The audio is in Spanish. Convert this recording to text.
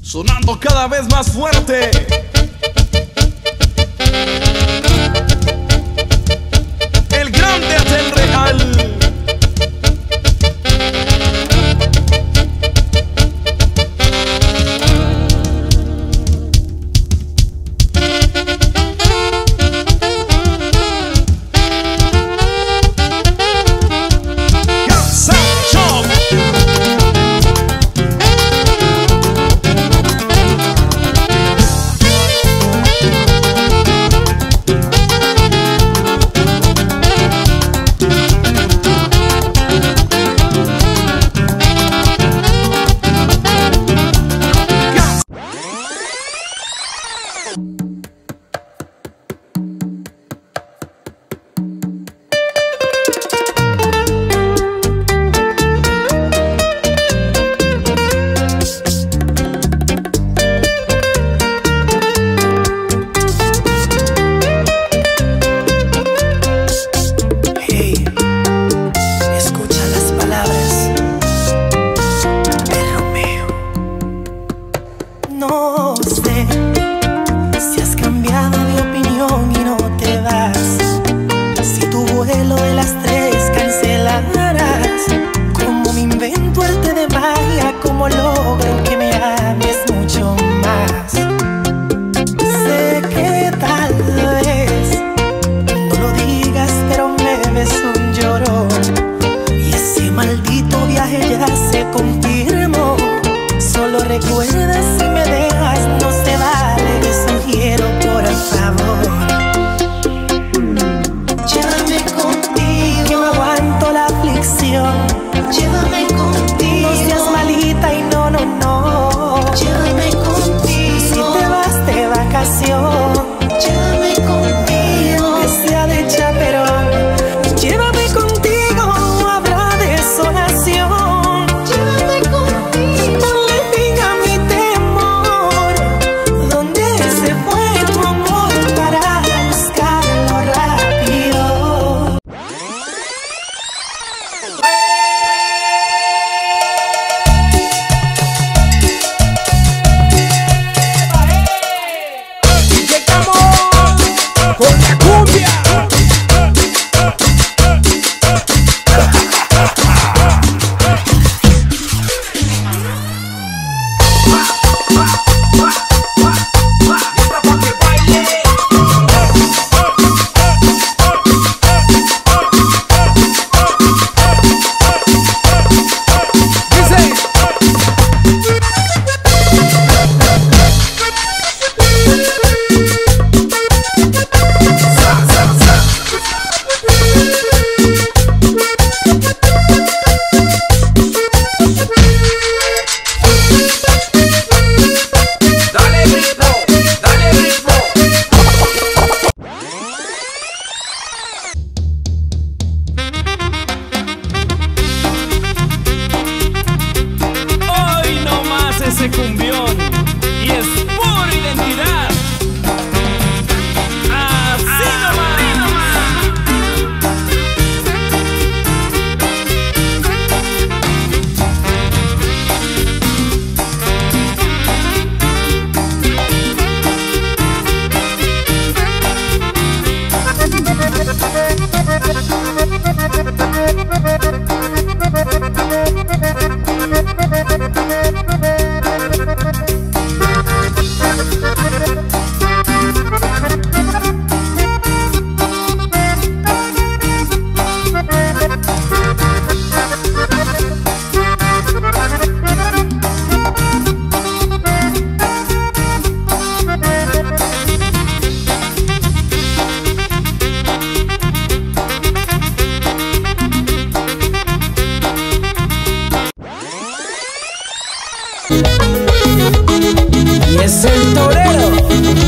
sonando cada vez más fuerte. El grande del Real. No sé si has cambiado de opinión y no te vas, si tu vuelo de las 3 cancelarás. Cómo me invento arte de magia, cómo logro que me ames mucho más. Sé que tal vez no lo digas, pero me ves un llorón, y ese maldito viaje ya se confirmó. Solo recuerda, si me dejas no se vale, te sugiero por favor. Llévame contigo, que no aguanto la aflicción. Llévame contigo, no seas malita y no, no, no. Llévame contigo, si te vas de vacación. Llévame contigo, que sea de chaperón. Llévame contigo, habrá desolación. Con la cumbia. Ese cumbión y es pura identidad. Así nomás. Y es el torero